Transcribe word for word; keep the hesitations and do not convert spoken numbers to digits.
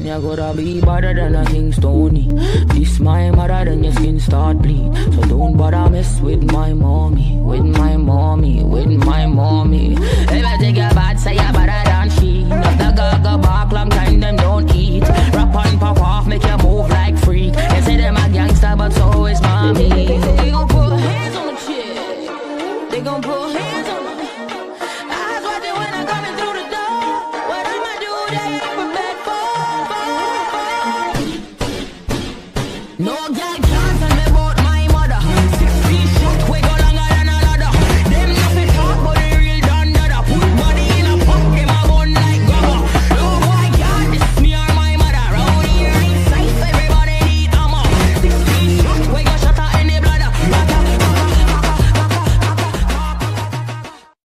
you gotta be better than a king stony. This my mother, then your skin start bleed. So don't bother mess with my mommy, with my mommy, with my mommy. If I take your bad side